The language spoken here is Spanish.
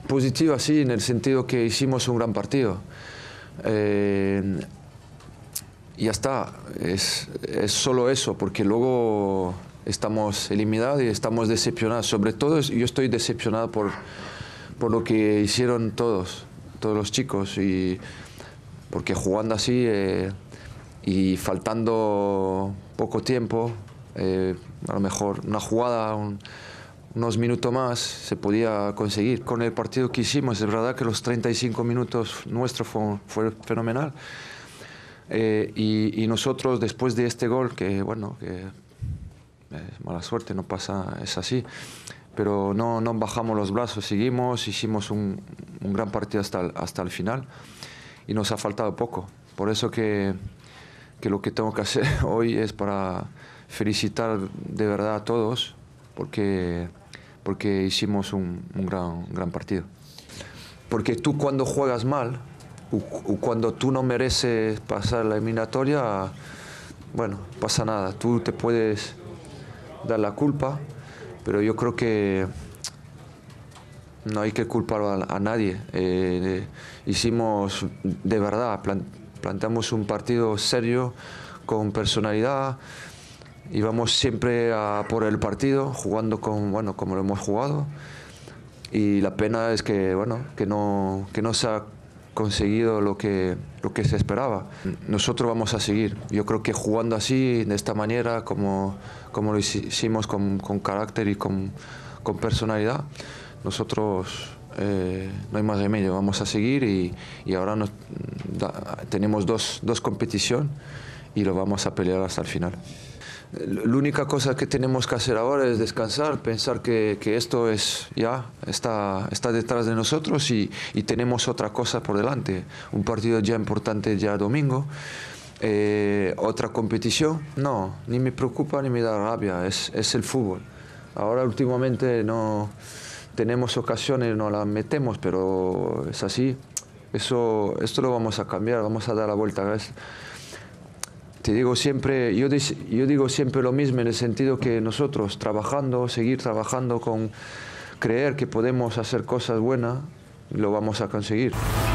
Positiva, sí, en el sentido que hicimos un gran partido. Y ya está, es solo eso, porque luego estamos eliminados y estamos decepcionados. Sobre todo yo estoy decepcionado por lo que hicieron todos los chicos, y porque jugando así y faltando poco tiempo, a lo mejor una jugada, unos minutos más se podía conseguir. Con el partido que hicimos, es verdad que los 35 minutos nuestros fue fenomenal. Y nosotros, después de este gol, que bueno, que es mala suerte, no pasa, es así, pero no bajamos los brazos, seguimos, hicimos un gran partido hasta el final, y nos ha faltado poco. Por eso que lo que tengo que hacer hoy es para felicitar de verdad a todos, porque hicimos un gran partido. Porque tú, cuando juegas mal, o cuando tú no mereces pasar la eliminatoria, bueno, pasa nada, tú te puedes dar la culpa, pero yo creo que no hay que culpar a nadie. Hicimos de verdad, planteamos un partido serio, con personalidad, íbamos siempre a por el partido, jugando como lo hemos jugado, y la pena es que, bueno, que no se ha conseguido lo que se esperaba. Nosotros vamos a seguir. Yo creo que jugando así, de esta manera, como lo hicimos, con carácter y con personalidad, nosotros no hay más remedio, vamos a seguir, y ahora tenemos dos competiciones y lo vamos a pelear hasta el final. La única cosa que tenemos que hacer ahora es descansar, pensar que esto ya está detrás de nosotros, y tenemos otra cosa por delante. Un partido ya importante ya domingo, otra competición. No, ni me preocupa ni me da rabia, es el fútbol. Ahora últimamente no tenemos ocasiones, no las metemos, pero es así. Esto lo vamos a cambiar, vamos a dar la vuelta. Te digo siempre, yo digo siempre lo mismo, en el sentido que nosotros seguir trabajando, con creer que podemos hacer cosas buenas, lo vamos a conseguir.